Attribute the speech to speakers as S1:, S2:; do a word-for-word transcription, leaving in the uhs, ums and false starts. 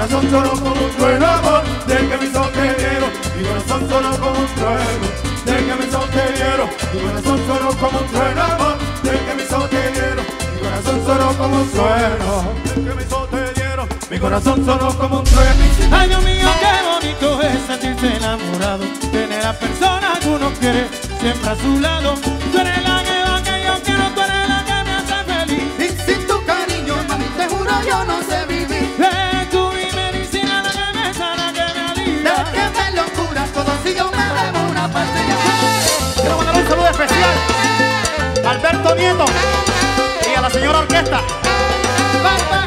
S1: corazón sonó como un trueno, amor, del que me hizo te quiero. Mi corazón sonó como un trueno, del que me hizo te quiero. Mi corazón sonó como un trueno, amor, del que me hizo te quiero. Mi corazón sonó como un trueno, del que me hizo te quiero. Mi corazón sonó como un trueno.
S2: Ay, Dios mío, qué bonito es sentirse enamorado. Tener a persona que uno quiere siempre a su lado. Tú eres la que va que yo quiero, tú eres la que me hace feliz.
S3: Y sin tu cariño, mami, te juro yo no sé vivir.
S2: Eh, tú mi medicina, la que me sana, que me alivia.
S3: De que me locura todo si yo me bebo una pastilla.
S4: Quiero mandar un saludo especial a Alberto Nieto y a la señora orquesta.
S3: Bye, bye.